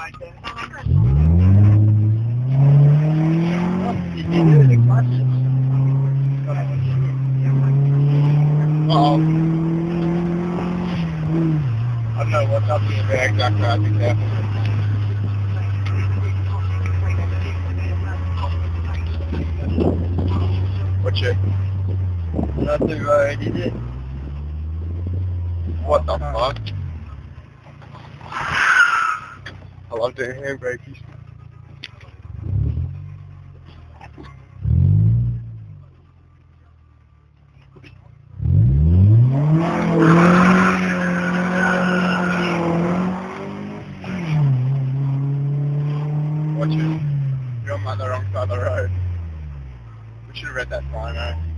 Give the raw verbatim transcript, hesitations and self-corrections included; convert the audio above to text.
Uh-oh. I don't know what's happening in there exactly, I think there. Watch it. Nothing already did. What the fuck? I love doing handbrakes. Watch it. You're on the wrong side of the road. We should have read that sign, eh?